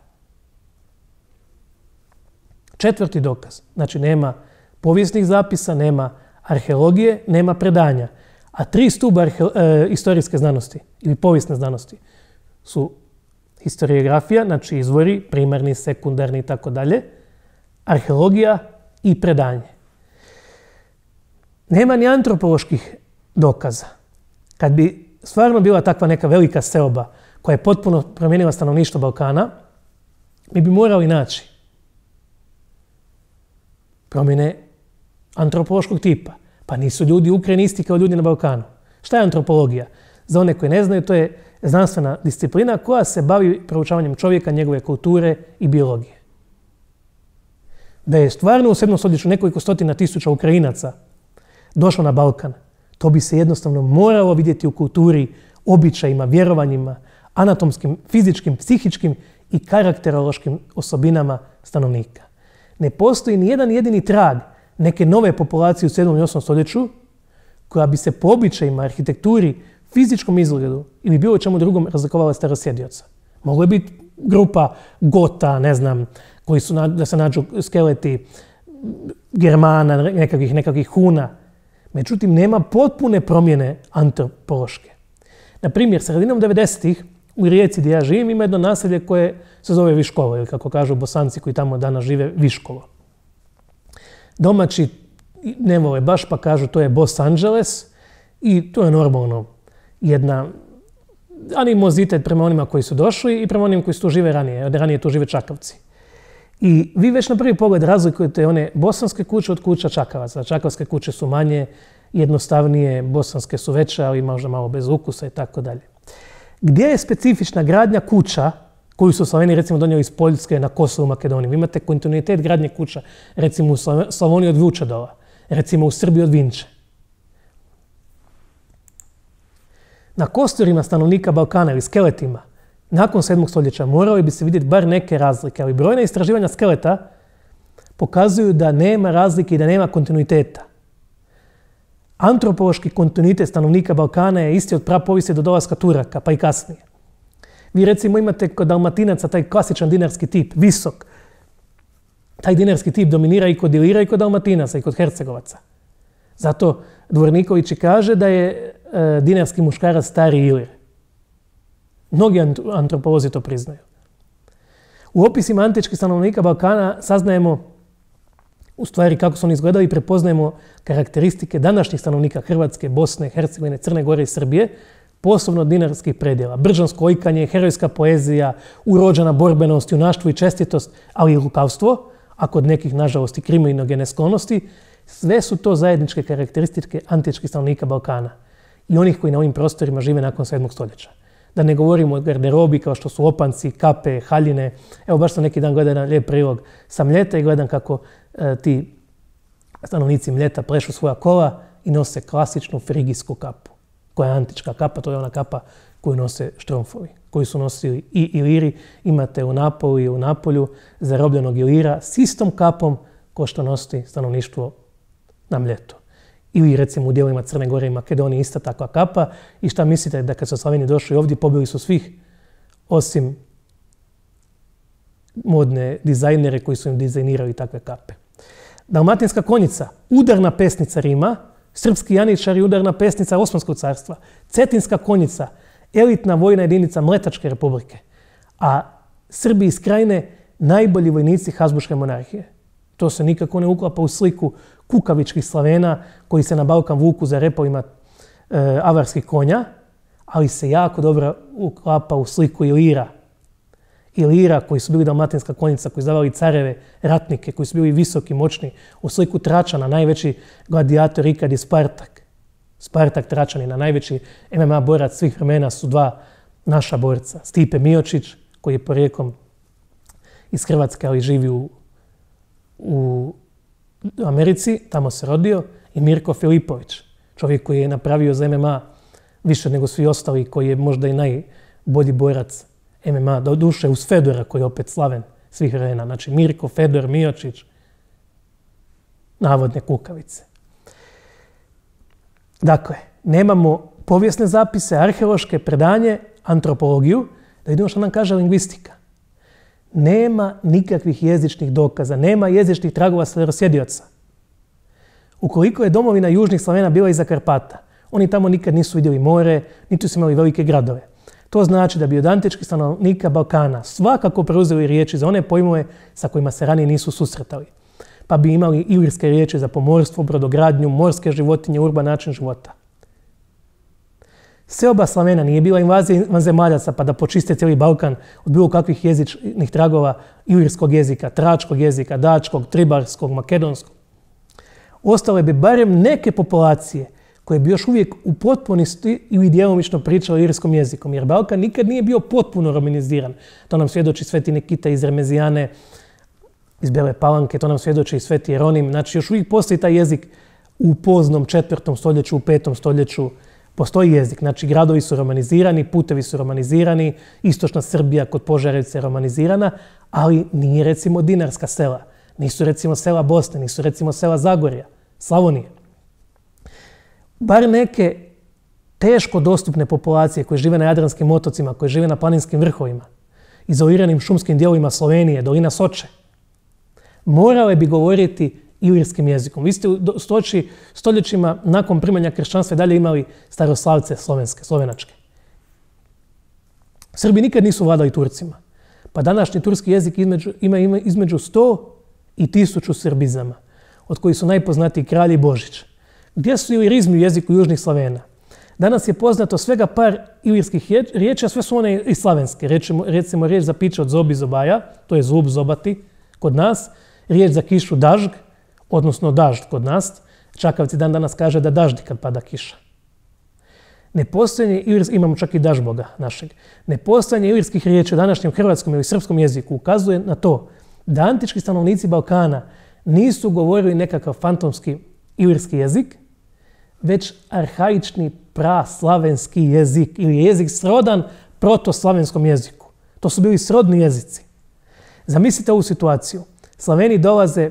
Četvrti dokaz. Znači nema povijesnih zapisa, nema arheologije, nema predanja. A tri stuba e, istorijske znanosti ili povijesne znanosti su historiografija, znači izvori, primarni, sekundarni i tako dalje, arheologija i predanje. Nema ni antropoloških dokaza. Kad bi stvarno bila takva neka velika seoba koja je potpuno promijenila stanovništvo Balkana, mi bi morali naći promjene antropološkog tipa. Pa nisu ljudi u Ukrajini isti kao ljudi na Balkanu. Šta je antropologija? Za one koji ne znaju, to je znanstvena disciplina koja se bavi proučavanjem čovjeka, njegove kulture i biologije. Da je stvarno u sedmom stoljeću nekoliko stotina tisuća Ukrajinaca došlo na Balkan, to bi se jednostavno moralo vidjeti u kulturi, običajima, vjerovanjima, anatomskim, fizičkim, psihičkim i karakterološkim osobinama stanovnika. Ne postoji ni jedan jedini trag neke nove populacije u sedmom i osmom stoljeću koja bi se po običajima, arhitekturi, fizičkom izgledu ili bilo čemu drugom razlikovala starosjedioca. Mogla je biti grupa Gota, ne znam, koji su da se nađu skeleti Germana, nekakvih, nekakvih Huna. Međutim, nema potpune promjene antropološke. Na primjer, sredinom devedesetih u Rijeci gdje ja živim ima jedno naselje koje se zove Viškovo, ili kako kažu Bosanci koji tamo danas žive, Viškovo. Domaći ne vole baš pa kažu to je Los Angeles i to je normalno jedna animozitet prema onima koji su došli i prema onima koji su tu žive ranije. Od ranije tu žive Čakavci. I vi već na prvi pogled razlikujete one bosanske kuće od kuća Čakavaca. Čakavske kuće su manje, jednostavnije, bosanske su veće, ali možda malo bez ukusa i tako dalje. Gdje je specifična gradnja kuća koju su Slaveni recimo donijeli iz Poljske na Kosovu, Makedoniji? Vi imate kontinuitet gradnje kuća, recimo u Slavoniji od Vučedola, recimo u Srbiji od Vinče. Na kosturima stanovnika Balkana ili skeletima nakon sedmog stoljeća morali bi se vidjeti bar neke razlike, ali brojna istraživanja skeleta pokazuju da nema razlike i da nema kontinuiteta. Antropološki kontinuitet stanovnika Balkana je isti od prapovijesti do dolaska Turaka, pa i kasnije. Vi recimo imate kod Dalmatinaca taj klasičan dinarski tip, visok. Taj dinarski tip dominira i kod Ilira i kod Dalmatinaca i kod Hercegovaca. Zato Dvorniković i kaže da je e, dinarski muškarac stari Ilir. Mnogi antropolozi to priznaju. U opisima antičkih stanovnika Balkana saznajemo u stvari kako su oni izgledali i prepoznajemo karakteristike današnjih stanovnika Hrvatske, Bosne, Hercegovine, Crne Gore i Srbije, posebno od dinarskih predjela. Brđansko ojkanje, herojska poezija, urođena borbenost, junaštvo i čestitost, ali i lukavstvo, a kod nekih, nažalost, i kriminogene sklonosti, sve su to zajedničke karakteristike antičkih stanovnika Balkana i onih koji na ovim prostorima žive nakon sedmog stoljeća. Da ne govorimo o garderobi kao što su opanci, kape, haljine. Evo, baš sam neki dan gledao jedan lijep prilog sa Mljeta i gledam kako e, ti stanovnici Mljeta plešu svoja kola i nose klasičnu frigijsku kapu. Koja je antička kapa, to je ona kapa koju nose štromfovi, koju su nosili i Iliri. Imate u Napolu i u Napolju zarobljenog Ilira s istom kapom ko što nosi stanovništvo na Mljetu. Ili recimo u dijelima Crne Gore i Makedonije ista takva kapa. I šta mislite da kad su Slaveni došli ovdje pobili su svih osim modne dizajnere koji su im dizajnirali takve kape. Dalmatinska konjica, udarna pesnica Rima, srpski janičar i udarna pesnica Osmanskog carstva, cetinska konjica, elitna vojna jedinica Mletačke republike, a Srbi iz Krajine najbolji vojnici Habsburške monarhije. To se nikako ne uklapa u sliku kukavičkih Slavena koji se na Balkan vuku za repovima e, avarskih konja, ali se jako dobro uklapa u sliku Ilira. Ilira koji su bili dalmatinska konjica, koji izdavali careve, ratnike, koji su bili visoki, moćni, u sliku Tračana, najveći gladijator ikad je Spartak. Spartak Tračanina, najveći em em a borac svih vremena su dva naša borca. Stipe Miočić, koji je porijeklom iz Hrvatske, ali živi u, u Americi, tamo se rodio, i Mirko Filipović, čovjek koji je napravio za em em a više nego svi ostali, koji je možda i najbolji borac em em a, do duše uz Fedora koji je opet slaven svih vremena. Znači Mirko, Fedor, Miočić, navodne kukavice. Dakle, nemamo povijesne zapise, arheološke predanje, antropologiju, da vidimo što nam kaže lingvistika. Nema nikakvih jezičnih dokaza, nema jezičnih tragova starosjedioca. Ukoliko je domovina južnih Slavena bila iza Karpata, oni tamo nikad nisu vidjeli more, niti su imali velike gradove. To znači da bi od antičkih stanovnika Balkana svakako preuzeli riječi za one pojmove sa kojima se ranije nisu susretali. pa bi imali ilirske riječi za pomorstvo, brodogradnju, morske životinje, urban način života. Seoba Slavena nije bila invazija vanzemaljaca pa da počiste cijeli Balkan od bilo kakvih jezičnih tragova ilirskog jezika, tračkog jezika, dačkog, tribarskog, makedonskog. Ostale bi barem neke populacije koje bi još uvijek u potpunosti ili djelomično pričale ilirskom jezikom, jer Balkan nikad nije bio potpuno romaniziran. To nam svjedoči Sveti Nikita iz Remezijane, iz Bele Palanke, to nam svjedoči i Sveti Jeronim. Znači, još uvijek postoji taj jezik u poznom četvrtom stoljeću, u petom stoljeću. Postoji jezik. Znači, gradovi su romanizirani, putevi su romanizirani, istočna Srbija kod Požarevca je romanizirana, ali nije, recimo, dinarska sela. Nisu, recimo, sela Bosne, nisu, recimo, sela Zagorja, Slavonije. Bar neke teško dostupne populacije koje žive na Jadranskim otocima, koje žive na planinskim vrhovima, izoliranim šumskim dijelovima Slovenije, dolina Soče, morale bi govoriti ilirskim jezikom. Vi ste u stoljećima nakon primanja kršćanstva dalje imali staroslavce slovenske, slovenačke. Srbi nikad nisu vladali Turcima. Pa današnji turski jezik između, ima, ima između sto i tisuću srbizama, od kojih su najpoznatiji Kralj i Božić. Gdje su ilirizmi u jeziku južnih Slavena? Danas je poznato svega par ilirskih riječi, a sve su one i slavenske. Recimo, recimo riječ za piće od zobi zobaja, to je zub zobati kod nas. Riječ za kišu dažg, odnosno dažd kod nas. Čakavci dan danas kaže da daždi kad pada kiša. Nepostojanje ilirskih, imamo čak i dažboga našeg. Nepostojanje ilirskih riječi u današnjem hrvatskom ili srpskom jeziku ukazuje na to da antički stanovnici Balkana nisu govorili nekakav fantomski ilirski jezik, već arhaični praslavenski jezik ili jezik srodan protoslavenskom jeziku. To su bili srodni jezici. Zamislite ovu situaciju. Slaveni dolaze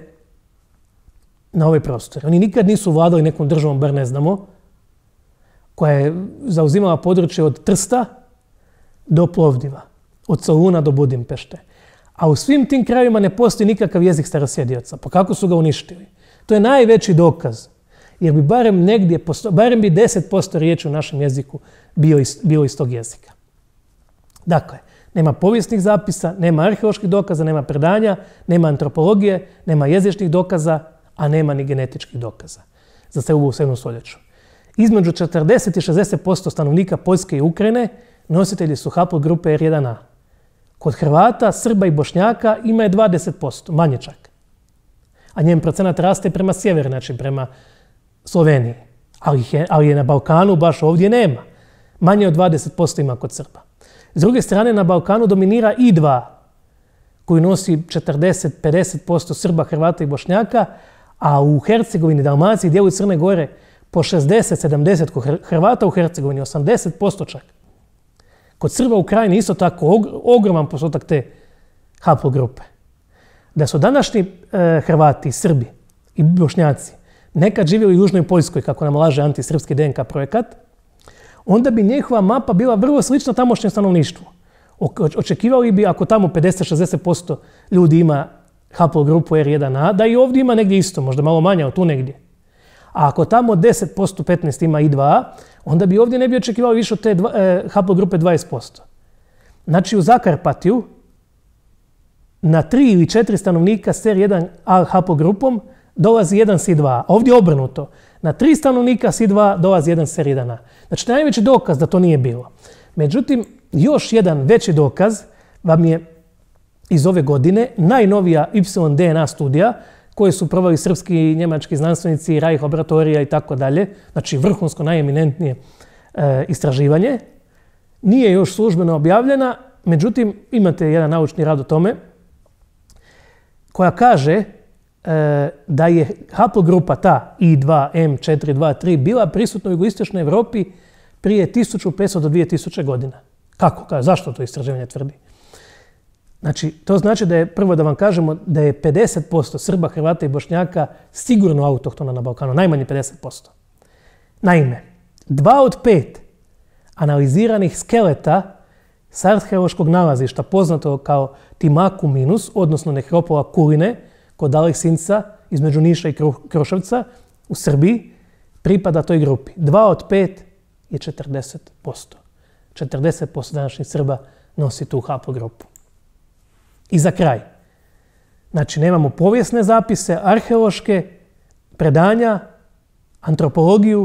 na ovaj prostor. Oni nikad nisu vladali nekom državom, bar ne znamo, koja je zauzimala područje od Trsta do Plovdiva, od Soluna do Budimpešte. A u svim tim krajevima ne postoji nikakav jezik starosjedioca. Pa kako su ga uništili? To je najveći dokaz. Jer bi barem negdje, barem bi deset posto riječi u našem jeziku bio iz, bilo iz tog jezika. Dakle, nema povijesnih zapisa, nema arheoloških dokaza, nema predanja, nema antropologije, nema jezičnih dokaza, a nema ni genetičkih dokaza za Srbu u sedmom stoljeću. Između četrdeset i šezdeset posto stanovnika Poljske i Ukrajine nositelji su haplogrupe er jedan a. Kod Hrvata, Srba i Bošnjaka ima je dvadeset posto, manje čak. A njen procenat raste prema sjeveru, znači prema Sloveniji. Ali je, ali je na Balkanu baš ovdje nema. Manje od dvadeset posto ima kod Srba. S druge strane, na Balkanu dominira i dva, koji nosi četrdeset do pedeset posto Srba, Hrvata i Bošnjaka, a u Hercegovini, Dalmaciji, dijelu Crne Gore po šezdeset do sedamdeset posto, kod Hrvata u Hercegovini osamdeset posto čak. Kod Srba u Krajini isto tako ogroman postotak te haplogrupe. Da su današnji e, Hrvati, Srbi i Bošnjaci nekad živjeli u Južnoj Poljskoj, kako nam laže antisrpski de en ka projekat, onda bi njihova mapa bila vrlo slična tamošnjem stanovništvu. Očekivali bi, ako tamo pedeset do šezdeset posto ljudi ima haplogrupu er jedan a, da i ovdje ima negdje isto, možda malo manje, ali tu negdje. A ako tamo deset posto, petnaest posto ima i dva a, onda bi ovdje ne bi očekivali više od te dva, eh, haplogrupe dvadeset posto. Znači u Zakarpatiju na tri ili četiri stanovnika s er jedan a haplogrupom dolazi jedan es i dva a. Ovdje obrnuto. Na tri stanovnika s i dva a dolazi jedan er jedan a. Znači najveći dokaz da to nije bilo. Međutim, još jedan veći dokaz vam je iz ove godine najnovija Y D N A studija koje su proveli srpski i njemački znanstvenici, Reich laboratorija i tako dalje. Znači vrhunsko najeminentnije e, istraživanje. Nije još službeno objavljena, međutim imate jedan naučni rad o tome koja kaže e, da je haplogrupa ta I dva M četiri dva tri bila prisutna u jugoistočnoj Europi prije tisuću petsto do dvije tisuće godina. Kako? Kako? Zašto to istraživanje tvrdi? Znači, to znači da je, prvo da vam kažemo, da je pedeset posto Srba, Hrvata i Bošnjaka sigurno autohtona na Balkanu, najmanje pedeset posto. Naime, dva od pet analiziranih skeleta s arheološkog nalazišta, poznato kao Timaku minus, odnosno nekropola Kuline, kod Aleksinca, između Niša i Kruševca, u Srbiji, pripada toj grupi. Dva od pet je četrdeset posto. četrdeset posto današnjih Srba nosi tu haplogrupu. I za kraj, Znači, nemamo povijesne zapise, arheološke, predanja, antropologiju,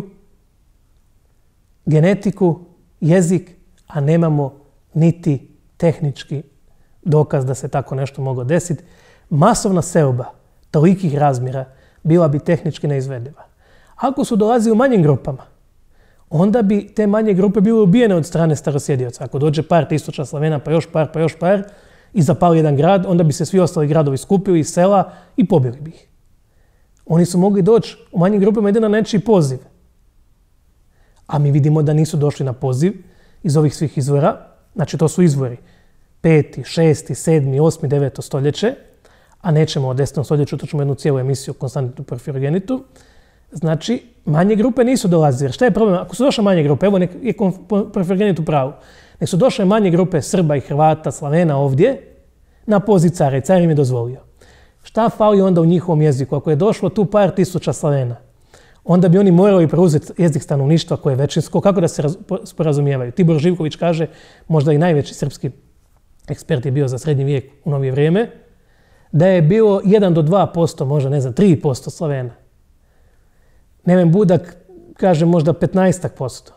genetiku, jezik, a nemamo niti tehnički dokaz da se tako nešto moglo desiti. Masovna seoba tolikih razmjera bila bi tehnički neizvediva. Ako su dolazili u manjim grupama, onda bi te manje grupe bile ubijene od strane starosjedioca. Ako dođe par tisuća Slavena, pa još par, pa još par, i zapali jedan grad, onda bi se svi ostali gradovi skupili iz sela i pobili bi ih. Oni su mogli doći u manjim grupama jedino na nečiji poziv. A mi vidimo da nisu došli na poziv iz ovih svih izvora. Znači, to su izvori peti, šesti, sedmi, osmi, deveto stoljeće, a nećemo o desetom stoljeću, to ćemo jednu cijelu emisiju o Konstantitu Porfirogenitu. Znači, manje grupe nisu dolazile. Šta je problem? Ako su došle manje grupe, evo nek je Porfirogenit u pravu, nek su došle manje grupe Srba i Hrvata, Slavena ovdje, na poziv cara i car im je dozvolio. Šta fali onda u njihovom jeziku? Ako je došlo tu par tisuća Slavena, onda bi oni morali preuzeti jezik stanovništva koje je većinsko. Kako da se sporazumijevaju? Tibor Živković kaže, možda i najveći srpski ekspert je bio za srednji vijek u novije vrijeme, da je bilo jedan do dva posto, možda ne znam, tri posto Slavena. Neven Budak kaže možda petnaest posto.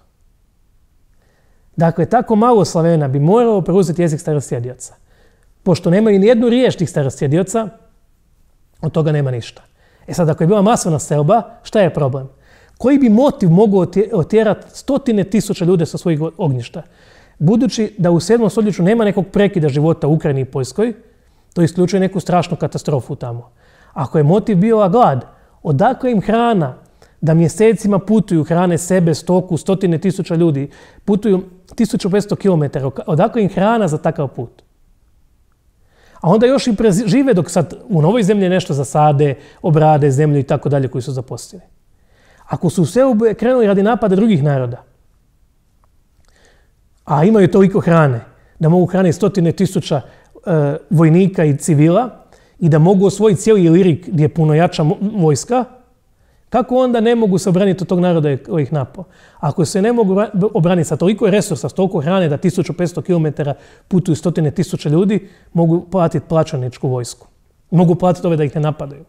Dakle, tako malo Slavena bi moralo preuzeti jezik starosjedioca. Pošto nemaju ni jednu riječ tih starosjedioca, od toga nema ništa. E sad, ako je bila masovna seoba, šta je problem? Koji bi motiv mogao otjerati stotine tisuća ljude sa svojih ognjišta? Budući da u sedmom stoljeću nema nekog prekida života u Ukrajini i Poljskoj, to isključuje neku strašnu katastrofu tamo. Ako je motiv bio glad, odakle im hrana da mjesecima putuju, hrane sebe, stoku, stotine tisuća ljudi, putuju tisuću petsto kilometara, odakle im hrana za takav put? A onda još i prežive dok sad u novoj zemlji nešto zasade, obrade zemlju i tako dalje koji su zaposlili. Ako su u seobu krenuli radi napada drugih naroda, a imaju toliko hrane, da mogu hraniti stotine tisuća e, vojnika i civila i da mogu osvojiti cijeli Ilirik gdje je puno jača vojska, kako onda ne mogu se obraniti od tog naroda koji ih napao? Ako se ne mogu obraniti sa toliko resursa, s toliko hrane da tisuću petsto kilometara putuju stotine tisuća ljudi, mogu platiti plaćaničku vojsku. Mogu platiti ove da ih ne napadaju.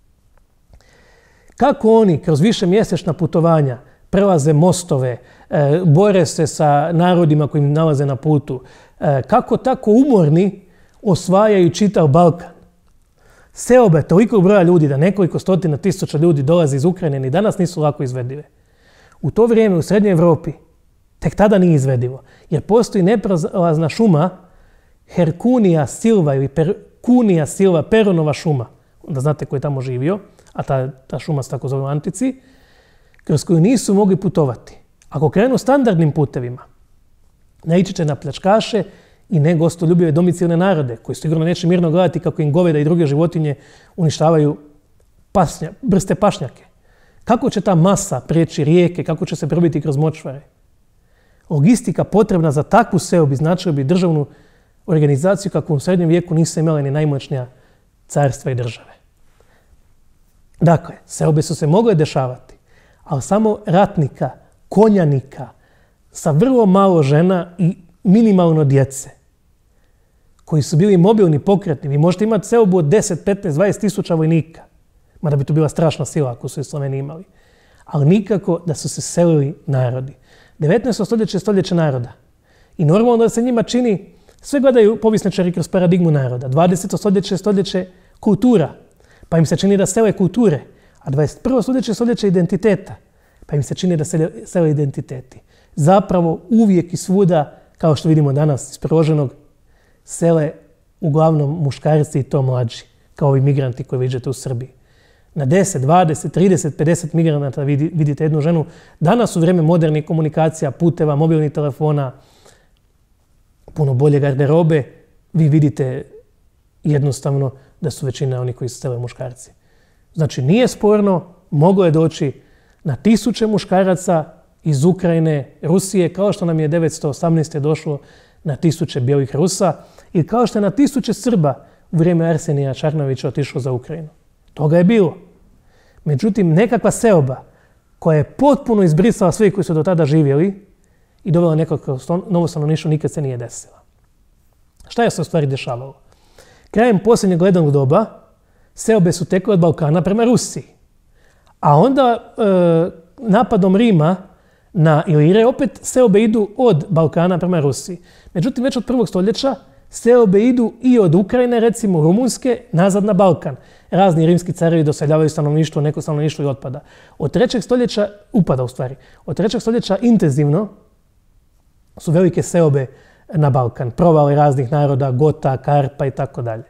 Kako oni kroz više mjesečna putovanja prelaze mostove, e, bore se sa narodima koji im nalaze na putu, e, kako tako umorni osvajaju čitav Balkan? Seobe toliko broja ljudi da nekoliko stotina tisuća ljudi dolazi iz Ukrajine ni danas nisu lako izvedive. U to vrijeme u Srednjoj Europi tek tada nije izvedivo, jer postoji neprolazna šuma Hercunia silva ili Percunia silva, Peronova šuma, da znate ko je tamo živio, a ta, ta šuma se tako zove u antici, kroz koju nisu mogli putovati. Ako krenu standardnim putevima, naići će na pljačkaše i negostoljubive domicilne narode, koji sigurno neće mirno gledati kako im goveda i druge životinje uništavaju pasnja, brste pašnjake. Kako će ta masa prijeći rijeke, kako će se probiti kroz močvare? Logistika potrebna za takvu seobu značila bi državnu organizaciju kako u srednjem vijeku nisu imale ni najmoćnija carstva i države. Dakle, seobe su se mogle dešavati, ali samo ratnika, konjanika, sa vrlo malo žena i minimalno djece, koji su bili mobilni, pokretni. Vi možete imati seobu od deset, petnaest, dvadeset tisuća vojnika, mada bi to bila strašna sila ako su i Sloveni imali. Ali nikako da su se selili narodi. devetnaesto stoljeće je stoljeće naroda. I normalno da se njima čini, sve gledaju povijesničari kroz paradigmu naroda. dvadeseto stoljeće je stoljeće kultura, pa im se čini da sele kulture. A dvadeset prvo stoljeće je stoljeće identiteta, pa im se čini da sele, sele identiteti. Zapravo uvijek i svuda, kao što vidimo danas iz Proloženog, sele uglavnom muškarci i to mlađi, kao i migranti koji vidite u Srbiji. Na deset, dvadeset, trideset, pedeset migranata vidite jednu ženu. Danas u vrijeme modernih komunikacija, puteva, mobilnih telefona, puno bolje garderobe, vi vidite jednostavno da su većina oni koji se sele muškarci. Znači nije sporno, moglo je doći na tisuće muškaraca iz Ukrajine, Rusije, kao što nam je devetsto osamnaeste. došlo na tisuće bijelih Rusa i kao što je na tisuće Srba u vrijeme Arsenija Čarnovića otišlo za Ukrajinu. Toga je bilo. Međutim, nekakva seoba koja je potpuno izbrisala sve koji su do tada živjeli i dovela nekako novo stanovništvo nikad se nije desila. Šta je se u stvari dešavalo? Krajem posljednjeg ledenog doba, seobe su tekle od Balkana prema Rusiji. A onda e, napadom Rima na Ilire opet seobe idu od Balkana prema Rusiji. Međutim, već od prvog stoljeća seobe idu i od Ukrajine, recimo Rumunjske, nazad na Balkan. Razni rimski carevi doseljavaju stanovništvo, neko stanovništvo i otpada. Od trećeg stoljeća, upada u stvari, od trećeg stoljeća intenzivno su velike seobe na Balkan. Provale raznih naroda, Gota, Karpa i tako dalje.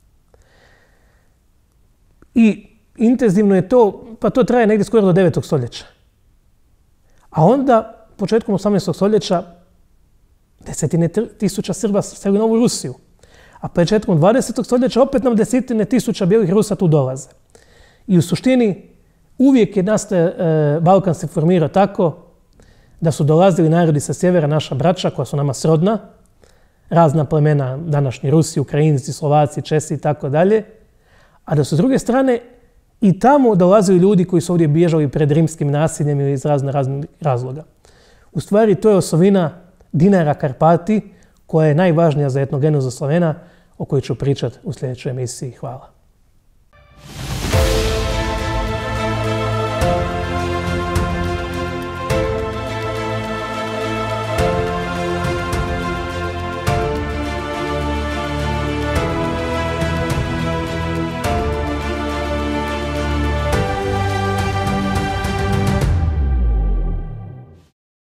I intenzivno je to, pa to traje negdje skoro do devetog stoljeća. A onda, početkom osamnaestog stoljeća, desetine tisuća Srba seli u Novu Rusiju. A početkom dvadesetog stoljeća opet nam desetine tisuća bijelih Rusa tu dolaze. I u suštini uvijek je nastaje, e, Balkan se formirao tako da su dolazili narodi sa sjevera, naša braća koja su nama srodna, razna plemena, današnji Rusi, Ukrajinci, Slovaci, Česi i tako dalje, a da su s druge strane i tamo dolazili ljudi koji su ovdje bježali pred rimskim nasiljem ili iz razno raznih razloga. U stvari to je osovina Dinara Karpati koja je najvažnija za etnogenezu Slovena, o kojoj ću pričati u sljedećoj emisiji. Hvala.